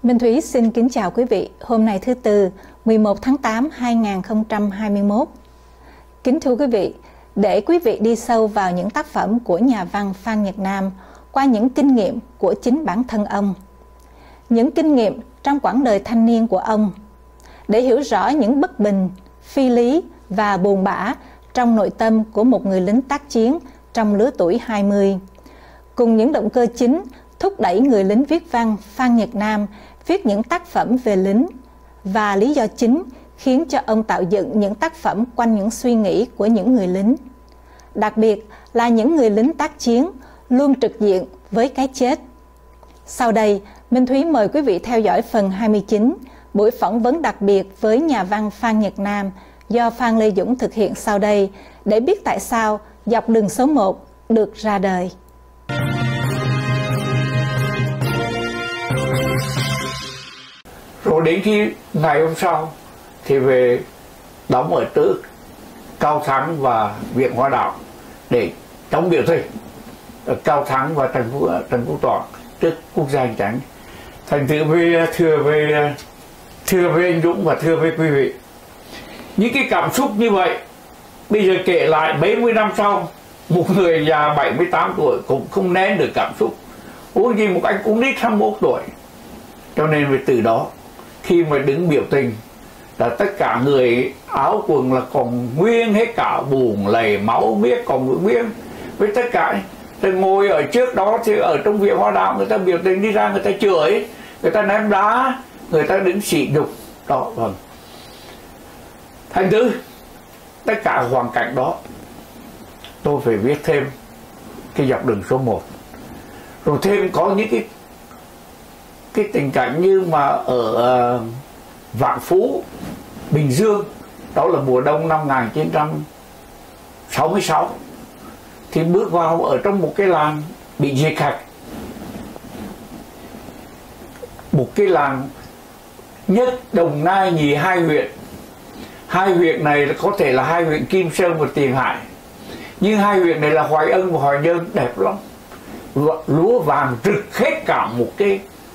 Minh Thúy xin kính chào quý vị. Hôm nay thứ Tư, 11 tháng 8, 2021. Kính thưa quý vị, để quý vị đi sâu vào những tác phẩm của nhà văn Phan Nhật Nam qua những kinh nghiệm của chính bản thân ông, những kinh nghiệm trong quãng đời thanh niên của ông, để hiểu rõ những bất bình, phi lý và buồn bã trong nội tâm của một người lính tác chiến trong lứa tuổi 20, cùng những động cơ chính thúc đẩy người lính viết văn Phan Nhật Nam viết những tác phẩm về lính, và lý do chính khiến cho ông tạo dựng những tác phẩm quanh những suy nghĩ của những người lính, đặc biệt là những người lính tác chiến luôn trực diện với cái chết. Sau đây, Minh Thúy mời quý vị theo dõi phần 29, buổi phỏng vấn đặc biệt với nhà văn Phan Nhật Nam do Phan Lê Dũng thực hiện sau đây, để biết tại sao Dọc đường số 1 được ra đời. Rồi đến khi ngày hôm sau thì về đóng ở trước Cao Thắng và Viện Hoa Đạo để chống biểu tình. Cao Thắng và Trần Quốc Toản trước Quốc gia hành chánh. Thành thử thưa với anh Dũng và thưa với quý vị, những cái cảm xúc như vậy bây giờ kể lại mấy mươi năm sau, một người già 78 tuổi cũng không nén được cảm xúc, huống gì một anh cũng nít 21 tuổi. Cho nên về từ đó, khi mà đứng biểu tình là tất cả người áo quần là còn nguyên hết cả, buồn lầy máu miết còn nguyên với tất cả. Rồi ngồi ở trước đó thì ở trong Viện Hoa Đạo, người ta biểu tình đi ra, người ta chửi, người ta ném đá, người ta đứng sỉ nhục đó. Vâng, thành thử tất cả hoàn cảnh đó tôi phải viết thêm cái Dọc đường số 1. Rồi thêm có những cái tình cảnh như mà ở Vạn Phú, Bình Dương, đó là mùa đông năm 1966, thì bước vào ở trong một cái làng bị diệt hạch, một cái làng nhất Đồng Nai nhì hai huyện. Hai huyện này có thể là hai huyện Kim Sơn và Tiền Hải, nhưng hai huyện này là Hoài Ân và Hoài Nhơn, đẹp lắm, lúa vàng rực hết cả một cái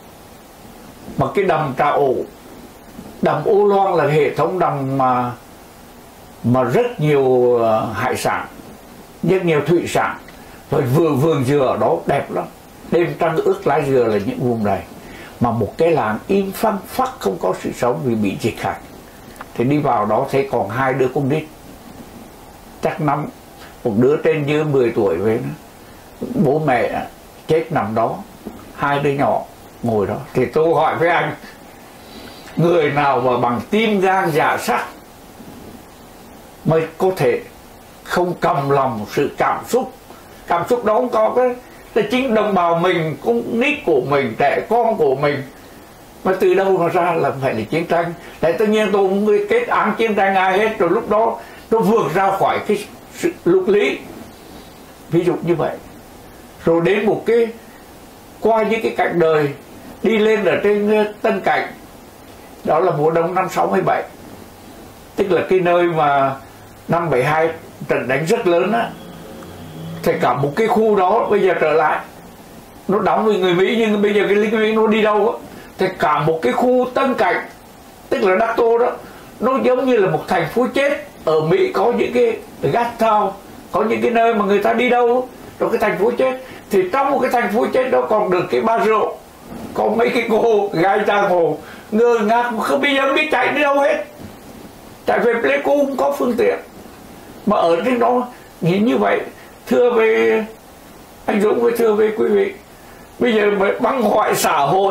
đầm Trà Ổ. Đầm Ô Loan là hệ thống đầm mà rất nhiều hải sản, rất nhiều thủy sản, rồi vườn dừa ở đó đẹp lắm, đêm trăng ước lá dừa là những vùng này. Mà một cái làng im phăng phắc, không có sự sống vì bị diệt hạch. Thì đi vào đó thấy còn hai đứa con nít, chắc một đứa trên dưới 10 tuổi với nó, bố mẹ chết nằm đó, hai đứa nhỏ ngồi đó. Thì tôi hỏi với anh, người nào mà bằng tim gan dạ sắt mới có thể không cầm lòng sự cảm xúc đó không có cái là chính đồng bào mình, con nít của mình, trẻ con của mình, mà từ đâu mà ra là phải là chiến tranh. Tại tất nhiên tôi không kết án chiến tranh ai hết, rồi lúc đó nó vượt ra khỏi cái sự luật lý, ví dụ như vậy. Rồi đến một cái qua những cái cảnh đời, đi lên ở trên Tân Cảnh, đó là mùa đông năm 67, tức là cái nơi mà năm 72 trận đánh rất lớn á. Thì cả một cái khu đó bây giờ trở lại, nó đóng với người Mỹ, nhưng bây giờ cái lính Mỹ nó đi đâu á, thì cả một cái khu Tân Cảnh, tức là Đắc Tô đó, nó giống như là một thành phố chết. Ở Mỹ có những cái gas town, có những cái nơi mà người ta đi đâu rồi cái thành phố chết. Thì trong một cái thành phố chết đó còn được cái bar rượu, có mấy cái cô gái giang hồ ngơ ngác, không biết chạy đi đâu hết, chạy về Pleiku không có phương tiện, mà ở trên đó nghĩ như vậy. Thưa với anh Dũng với thưa với quý vị, bây giờ băng hoại xã hội,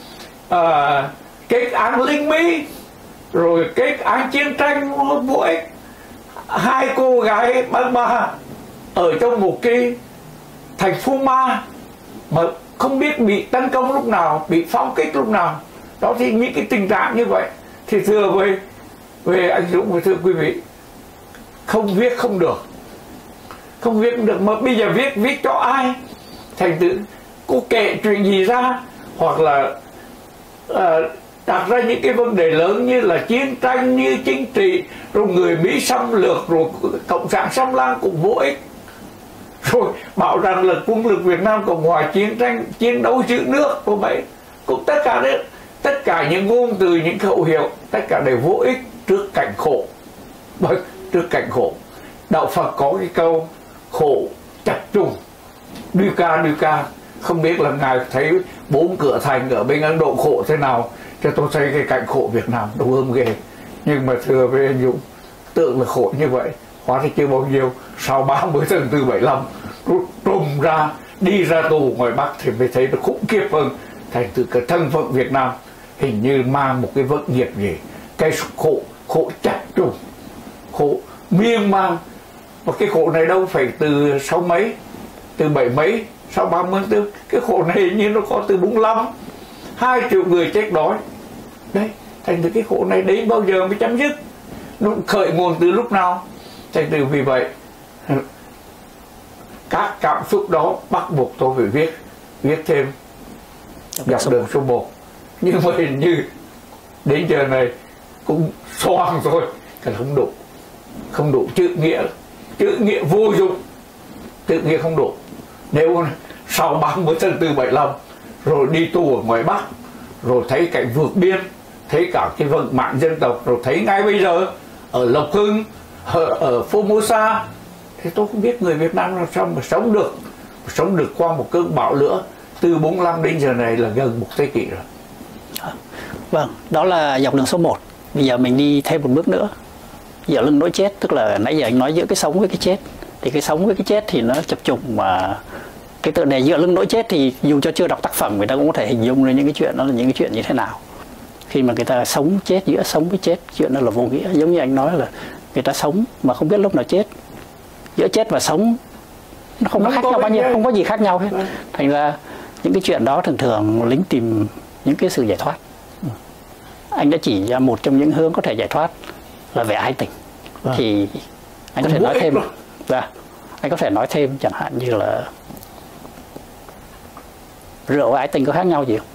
kết án lính Mỹ, rồi kết án chiến tranh vô ích. Hai cô gái băng ba ở trong một cái thành phố ma mà không biết bị tấn công lúc nào, bị phóng kích lúc nào đó. Thì những cái tình trạng như vậy thì thưa với anh Dũng và thưa quý vị, không viết không được, mà bây giờ viết cho ai? Thành tự cô kể chuyện gì ra, hoặc là đặt ra những cái vấn đề lớn như là chiến tranh, như chính trị, rồi người Mỹ xâm lược, rồi cộng sản xâm lăng cũng vô ích, rồi bảo rằng là quân lực Việt Nam Cộng Hòa chiến đấu giữ nước của Mỹ, cũng tất cả đấy tất cả những ngôn từ, những khẩu hiệu, tất cả đều vô ích trước cảnh khổ. Trước cảnh khổ, đạo Phật có cái câu khổ chập trùng, dukkha. Không biết là ngài thấy 4 cửa thành ở bên Ấn Độ khổ thế nào, cho tôi thấy cái cảnh khổ Việt Nam đâu ôm ghê. Nhưng mà thưa với anh Dũng, tưởng là khổ như vậy, hóa ra chưa bao nhiêu. Sau 30 tháng 4 75 trùm ra, đi ra tù ngoài Bắc thì mới thấy nó khủng khiếp hơn. Thành từ cái thân phận Việt Nam hình như mang một cái vận nghiệp gì, cái khổ chặt trùng, khổ miên man. Và cái khổ này đâu phải từ 6 mấy, từ 7 mấy, sau 34. Cái khổ này hình như nó có từ 45, 2 triệu người chết đói. Đấy, thành từ cái khổ này đến bao giờ mới chấm dứt? Nó khởi nguồn từ lúc nào? Thành từ vì vậy các cảm xúc đó bắt buộc tôi phải viết thêm dọc đường số 1. Nhưng mà hình như đến giờ này cũng xoang thôi, cái không đủ chữ nghĩa vô dụng, chữ nghĩa không đủ. Nếu sau 30 tháng 4 75 rồi đi tù ở ngoài Bắc, rồi thấy cảnh vượt biên, thấy cả cái vận mạng dân tộc, rồi thấy ngay bây giờ ở Lộc Hưng, ở Formosa, thì tôi không biết người Việt Nam làm sao mà sống được qua một cơn bão lửa từ 45 đến giờ này là gần 1 thế kỷ rồi. Vâng, đó là dọc đường số 1. Bây giờ mình đi thêm một bước nữa, giữa lưng nỗi chết, tức là nãy giờ anh nói giữa cái sống với cái chết. Thì cái sống với cái chết thì nó chập trùng, mà cái tựa đề giữa lưng nỗi chết thì dù cho chưa đọc tác phẩm, người ta cũng có thể hình dung lên những cái chuyện đó là những cái chuyện như thế nào. Khi mà người ta sống chết, giữa sống với chết, chuyện đó là vô nghĩa. Giống như anh nói là người ta sống mà không biết lúc nào chết. Giữa chết và sống nó không có khác nhau bao nhiêu, không có gì khác nhau hết. Thành ra những cái chuyện đó thường thường lính tìm những cái sự giải thoát. Anh đã chỉ ra một trong những hướng có thể giải thoát là về ái tình. Thì anh có thể nói thêm. Anh có thể nói thêm chẳng hạn như là rượu và ái tình có khác nhau gì không?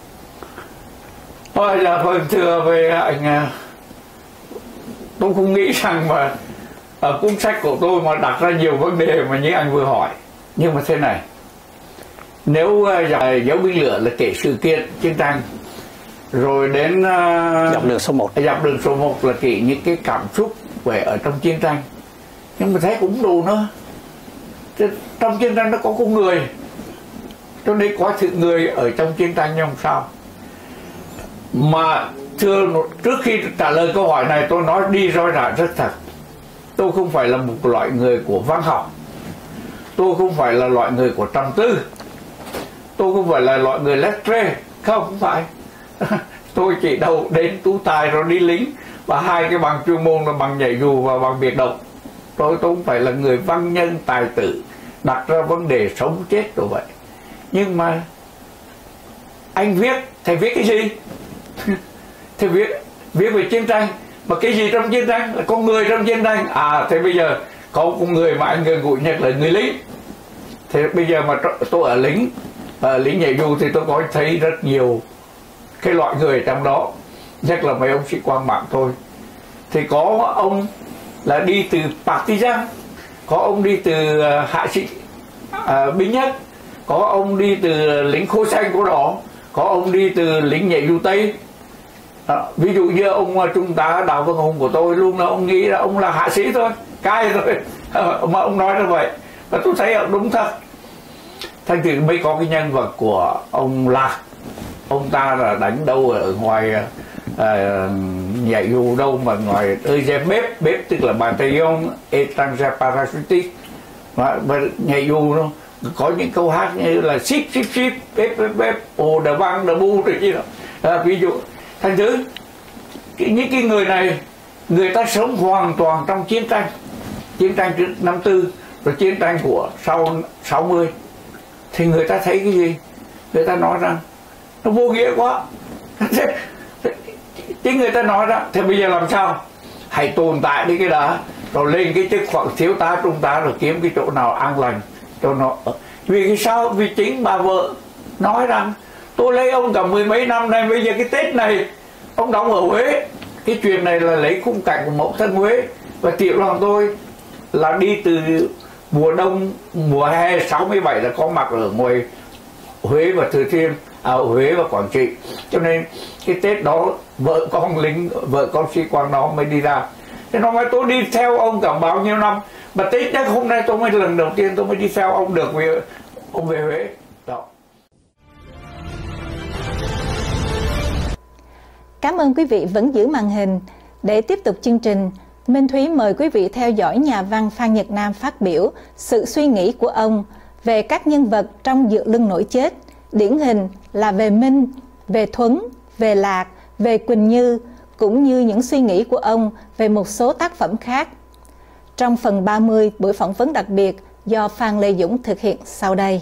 Vâng, thưa với anh, tôi không nghĩ rằng mà ở cuốn sách của tôi mà đặt ra nhiều vấn đề mà như anh vừa hỏi. Nhưng mà thế này, nếu dấu binh lửa là kể sự kiện chiến tranh, rồi đến dọc đường số 1, dọc đường số 1 là kể những cái cảm xúc về ở trong chiến tranh, nhưng mà thấy cũng đủ nữa. Trong chiến tranh nó có con người, cho nên có sự người ở trong chiến tranh như sao. Mà thưa, trước khi trả lời câu hỏi này, tôi nói đi roi rả rất thật. Tôi không phải là một loại người của văn học, tôi không phải là loại người của trầm tư, tôi không phải là loại người lettre, không phải. Tôi chỉ đầu đến tú tài rồi đi lính, và 2 cái bằng chuyên môn là bằng nhảy dù và bằng biệt động. Tôi không phải là người văn nhân tài tử đặt ra vấn đề sống chết rồi vậy. Nhưng mà anh viết, thầy viết cái gì? Thầy viết về chiến tranh. Mà cái gì trong chiến tranh? Là con người trong chiến tranh. Thế bây giờ có con người mà anh gần gũi nhất là người lính. Thế bây giờ mà tôi ở lính nhảy dù thì tôi có thấy rất nhiều cái loại người trong đó, nhất là mấy ông sĩ quan bạn tôi. Thì có ông là đi từ partisan, có ông đi từ hạ sĩ binh nhất, có ông đi từ lính khôi xanh của đỏ, có ông đi từ lính nhảy dù Tây. Ví dụ như ông trung tá Đào Văn Hùng của tôi luôn là ông nghĩ là ông là hạ sĩ thôi, cai thôi, mà ông nói như vậy, và tôi thấy đúng thật. Thành thử mới có cái nhân vật của ông Lạc, ông ta là đánh đâu ở ngoài nhảy dù đâu mà ngoài bếp tức là bataillon étranger parachutiste, và nhảy dù nó có những câu hát như là ship bếp ồ đờ băng đờ bu rồi chứ đó. Ví dụ thành thứ những cái người này, người ta sống hoàn toàn trong chiến tranh trước 54 rồi chiến tranh của sau 60, thì người ta thấy cái gì? Người ta nói rằng nó vô nghĩa quá. Chính người ta nói đó. Thế bây giờ làm sao? Hãy tồn tại đi cái đó, rồi lên cái chức phận thiếu tá trung tá, rồi kiếm cái chỗ nào an lành cho nó. Vì cái sao? Vì chính bà vợ nói rằng tôi lấy ông cả 10 mấy năm này, bây giờ cái Tết này ông đóng ở Huế. Cái chuyện này là lấy khung cảnh của mẫu thân Huế. Và tiểu đoàn tôi là đi từ mùa đông, mùa hè 67 là có mặt ở ngoài Huế và Thừa Thiên, ở Huế và Quảng Trị. Cho nên cái Tết đó vợ con lính, vợ con sĩ quan đó mới đi ra. Thế nó nói tôi đi theo ông cả bao nhiêu năm, mà Tết nhất hôm nay tôi mới lần đầu tiên tôi mới đi theo ông được, vì ông về Huế đó. Cảm ơn quý vị vẫn giữ màn hình. Để tiếp tục chương trình, Minh Thúy mời quý vị theo dõi nhà văn Phan Nhật Nam phát biểu sự suy nghĩ của ông về các nhân vật trong Dựa Lưng Nổi Chết, điển hình là về Minh, về Thuấn, về Lạc, về Quỳnh Như, cũng như những suy nghĩ của ông về một số tác phẩm khác. Trong phần 30 buổi phỏng vấn đặc biệt do Phan Lê Dũng thực hiện sau đây.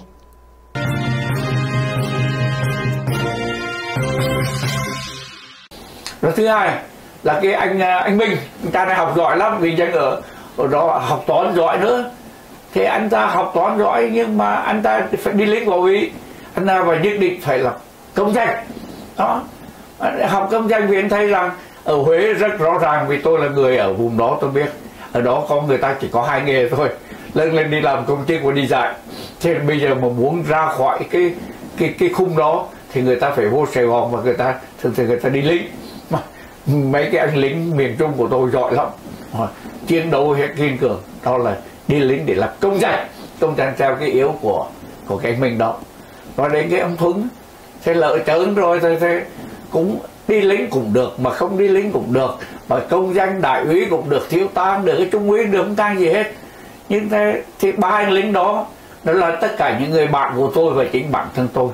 Rồi thứ hai là cái anh Minh, anh ta này học giỏi lắm, vì danh ở đó học toán giỏi nữa. Thế anh ta học toán giỏi nhưng mà anh ta phải đi lính vào Ý, anh ta phải nhất định phải là công danh đó. Học công danh vì anh thấy rằng ở Huế rất rõ ràng, vì tôi là người ở vùng đó, tôi biết ở đó có người ta chỉ có 2 nghề thôi, lên đi làm công chức và đi dạy. Thế bây giờ mà muốn ra khỏi cái khung đó thì người ta phải vô Sài Gòn, và người ta thường người ta đi lính. Mà mấy cái anh lính miền Trung của tôi giỏi lắm, chiến đấu hết kiên cường, đó là đi lính để làm công danh theo cái yếu của cái anh Minh đó. Và đến cái ông Thuấn, thế lỡ trớn rồi thì cũng đi lính cũng được, mà không đi lính cũng được, mà công danh đại úy cũng được, thiếu tá được, cái trung úy được, không tăng gì hết. Nhưng thế thì 3 anh lính đó là tất cả những người bạn của tôi và chính bản thân tôi,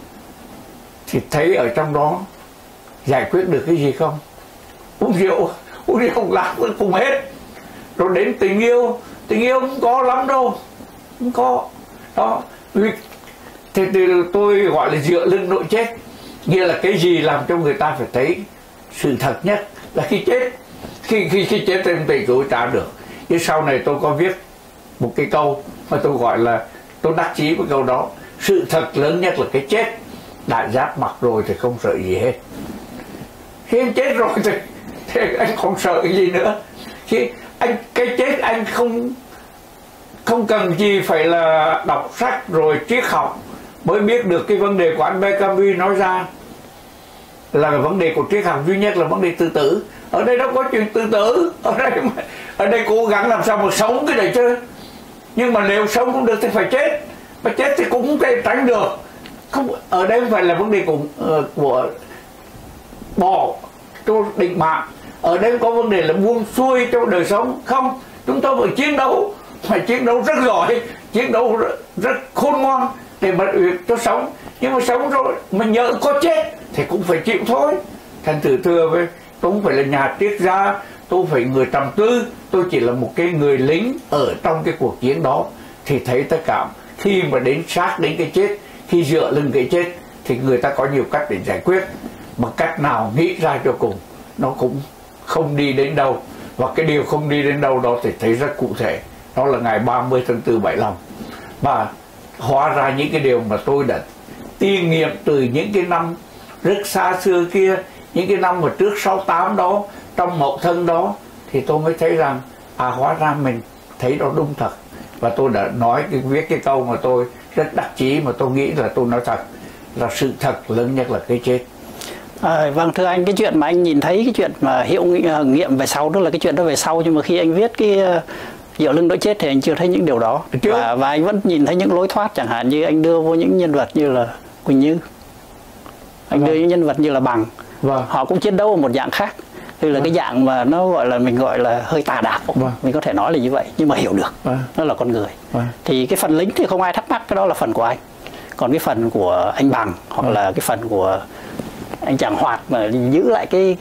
thì thấy ở trong đó giải quyết được cái gì không? Uống rượu lạc cùng hết. Rồi đến tình yêu không có lắm đâu, không có đó. Thì tôi gọi là Dựa Lưng Nỗi Chết, nghĩa là cái gì làm cho người ta phải thấy sự thật nhất là khi chết. Khi chết thì không thể chối trả được. Nhưng sau này tôi có viết một cái câu mà tôi gọi là, tôi đắc chí với câu đó: sự thật lớn nhất là cái chết, đã giáp mặt rồi thì không sợ gì hết. Khi anh chết rồi thì anh không sợ cái gì nữa. Khi cái chết anh không cần gì phải là đọc sách rồi triết học mới biết được cái vấn đề của anh Camus nói ra là vấn đề của triết học duy nhất là vấn đề tự tử. Ở đây đâu có chuyện tự tử, ở đây cố gắng làm sao mà sống cái này chứ. Nhưng mà nếu sống không được thì phải chết, mà chết thì cũng không thể tránh được. Không, ở đây không phải là vấn đề của bỏ cho định mạng, ở đây có vấn đề là buông xuôi cho đời sống. Không, chúng ta phải chiến đấu, phải chiến đấu rất giỏi, chiến đấu rất khôn ngoan để mà cho sống. Nhưng mà sống rồi mà nhỡ có chết thì cũng phải chịu thôi. Thành thử thưa với tôi không phải là nhà triết gia, tôi phải người trầm tư, tôi chỉ là một cái người lính ở trong cái cuộc chiến đó, thì thấy tất cả khi mà đến sát đến cái chết, khi dựa lưng cái chết thì người ta có nhiều cách để giải quyết, mà cách nào nghĩ ra cho cùng nó cũng không đi đến đâu. Và cái điều không đi đến đâu đó thì thấy rất cụ thể, đó là ngày 30 tháng 4 75. Và hóa ra những cái điều mà tôi đã tiên nghiệm từ những cái năm rất xa xưa kia, những cái năm mà trước 68 đó, trong Mậu Thân đó, thì tôi mới thấy rằng hóa ra mình thấy đó đúng thật. Và tôi đã nói viết cái câu mà tôi rất đắc chí, mà tôi nghĩ là tôi nói thật, là sự thật lớn nhất là cái chết. Vâng, thưa anh, cái chuyện mà anh nhìn thấy cái chuyện mà hiệu nghiệm về sau, đó là cái chuyện đó về sau, nhưng mà khi anh viết cái Dựa Lưng Nỗi Chết thì anh chưa thấy những điều đó. Và anh vẫn nhìn thấy những lối thoát, chẳng hạn như anh đưa vô những nhân vật như là Quỳnh Như, anh đưa những nhân vật như là Bằng. Họ cũng chiến đấu ở một dạng khác, tức là cái dạng mà nó gọi là, mình gọi là hơi tà đạo, mình có thể nói là như vậy, nhưng mà hiểu được nó là con người. Thì cái phần lính thì không ai thắc mắc, cái đó là phần của anh. Còn cái phần của anh Bằng hoặc là cái phần của anh Tràng Hoạt mà giữ lại cái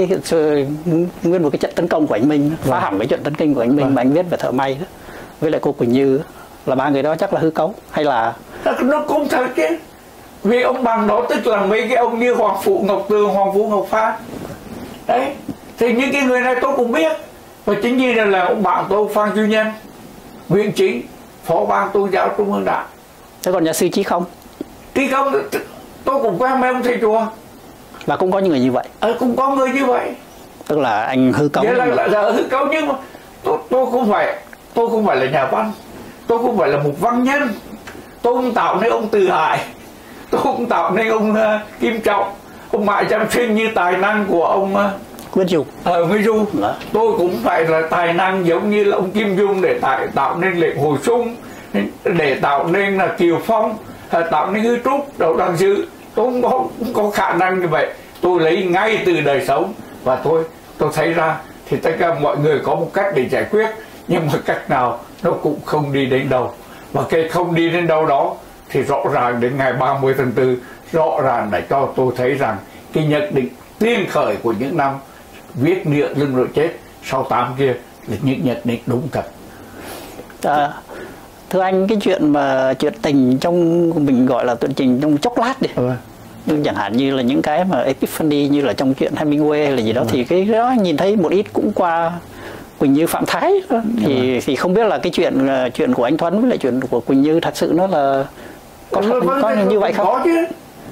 nguyên một cái trận tấn công của anh Minh, phá hỏng cái trận tấn công của anh Minh mà anh viết về thợ may đó, với lại cô Quỳnh Như, là 3 người đó chắc là hư cấu hay là nó cũng thật chứ. Vì ông Bằng đó tức là mấy cái ông như Hoàng Phụ Ngọc Tường, Hoàng Vũ Ngọc Phan đấy, thì những cái người này tôi cũng biết. Và chính như là ông bạn tôi Phan Duy Nhân, Nguyễn Chính, Phó Ban Tôn giáo Trung ương Đảng. Thế còn nhà sư Trí Không? Trí Không tôi cũng quen mấy ông thầy chùa. Và cũng có những người như vậy. Cũng có người như vậy. Tức là anh hư cấu. Là hư cấu, nhưng mà tôi không phải là nhà văn, tôi không phải là một văn nhân, tôi không tạo nên ông Từ Hải, tôi cũng tạo nên ông Kim Trọng, ông Mại Chăm Sinh như tài năng của ông Nguyễn Dung. Nguyễn Dung. Tôi cũng phải là tài năng giống như là ông Kim Dung để tạo nên Lệ Hồi Xuân, để tạo nên là Kiều Phong, tạo nên Hư Trúc, Đậu Đăng Dư. Tôi không có khả năng như vậy. Tôi lấy ngay từ đời sống và tôi thấy ra thì tất cả mọi người có một cách để giải quyết, nhưng mà cách nào nó cũng không đi đến đâu. Và cái không đi đến đâu đó thì rõ ràng đến ngày 30 tháng 4 rõ ràng đã cho tôi thấy rằng cái nhận định tiên khởi của những năm viết Ngựa Lưng Rồi Chết 68 kia là những nhận định đúng thật. Thưa anh, cái chuyện tình trong mình gọi là chuyện tình trong chốc lát đi, nhưng chẳng hạn như là những cái mà epiphany như là trong chuyện Hemingway là gì đó, thì cái đó nhìn thấy một ít cũng qua Quỳnh Như Phạm Thái đó. Thì không biết là cái chuyện của anh Thuấn với lại chuyện của Quỳnh Như thật sự nó là có như vậy không? Có chứ,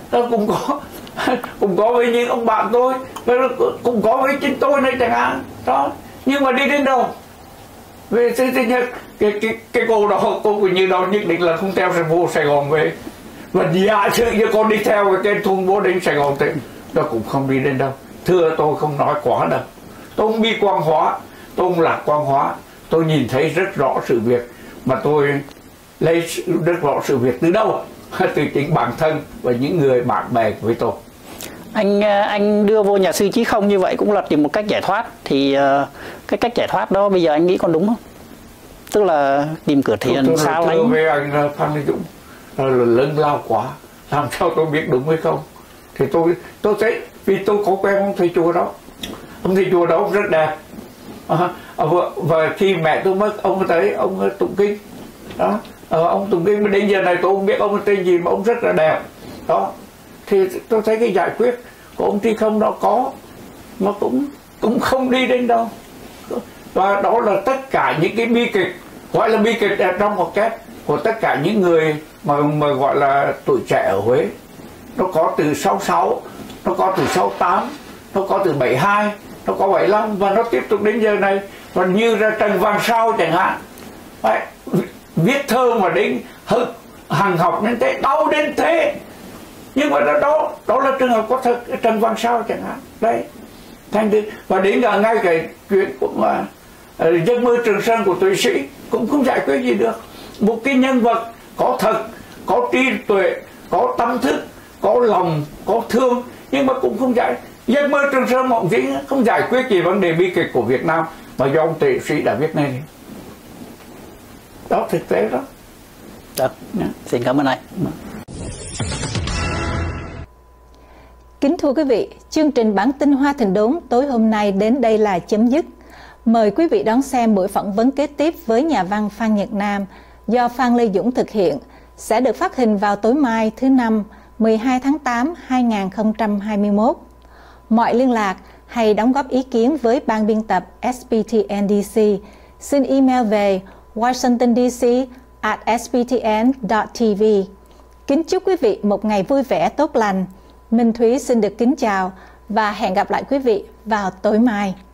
cũng có với những ông bạn tôi, cũng có với chính tôi này chẳng hạn đó, nhưng mà đi đến đâu? Về thứ nhất cái cô đó, cô Quỳnh Như đó nhất định là không theo vô Sài Gòn về, và giả sử như con đi theo cái thun bố đến Sài Gòn thì nó cũng không đi đến đâu. Thưa, tôi không nói quá đâu, tôi không bi quan hóa, tôi không lạc quan hóa, tôi nhìn thấy rất rõ sự việc, mà tôi lấy rất rõ sự việc từ đâu? Từ chính bản thân và những người bạn bè với tôi. Anh đưa vô nhà sư Chí Không như vậy cũng là tìm một cách giải thoát, thì cái cách giải thoát đó bây giờ anh nghĩ còn đúng không? Tức là tìm cửa thiền xa lánh. Tôi với anh Phan Lê Dũng là lớn lao quá, làm sao tôi biết đúng hay không? Thì tôi thấy, vì tôi có quen ông thầy chùa đó, ông thầy chùa đó ông rất đẹp, và khi mẹ tôi mất, ông tới ông tụng kinh đó, ông tụng kinh đến giờ này tôi không biết ông tên gì mà ông rất là đẹp đó. Thì tôi thấy cái giải quyết của ông Chí Không đó có, mà cũng không đi đến đâu. Và đó là tất cả những cái bi kịch, gọi là bi kịch trong một cách của tất cả những người mà gọi là tuổi trẻ ở Huế. Nó có từ 66, nó có từ 68, nó có từ 72, nó có 75, và nó tiếp tục đến giờ này. Và như ra Trần Văn Sao chẳng hạn, đấy, viết thơ mà đến hàng học đến thế, đau đến thế, nhưng mà đó là trường hợp có thật. Trần Văn Sao chẳng hạn đấy, và đến ngay cái chuyện của Giấc Mơ Trường Sơn của Tuệ Sĩ cũng không giải quyết gì được. Một cái nhân vật có thật, có trí tuệ, có tâm thức, có lòng, có thương, nhưng mà cũng không giải. Giấc Mơ Trường Sơn Mộng Dĩnh không giải quyết gì vấn đề bi kịch của Việt Nam mà do ông Tuệ Sĩ đã viết nên. Đó, thực tế đó. Xin cảm ơn anh. Kính thưa quý vị, chương trình bản tin Hoa Thịnh Đốn tối hôm nay đến đây là chấm dứt. Mời quý vị đón xem buổi phỏng vấn kế tiếp với nhà văn Phan Nhật Nam do Phan Lê Dũng thực hiện, sẽ được phát hình vào tối mai thứ Năm 12 tháng 8 2021. Mọi liên lạc hay đóng góp ý kiến với ban biên tập SPTN-DC xin email về washingtondc@sptn.tv. Kính chúc quý vị một ngày vui vẻ tốt lành. Minh Thúy xin được kính chào và hẹn gặp lại quý vị vào tối mai.